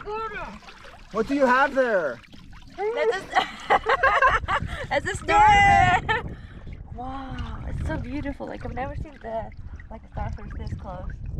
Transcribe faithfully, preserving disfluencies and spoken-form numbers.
What do you have there? That's a starfish! Wow, it's so beautiful. Like, I've never seen the like a starfish this close.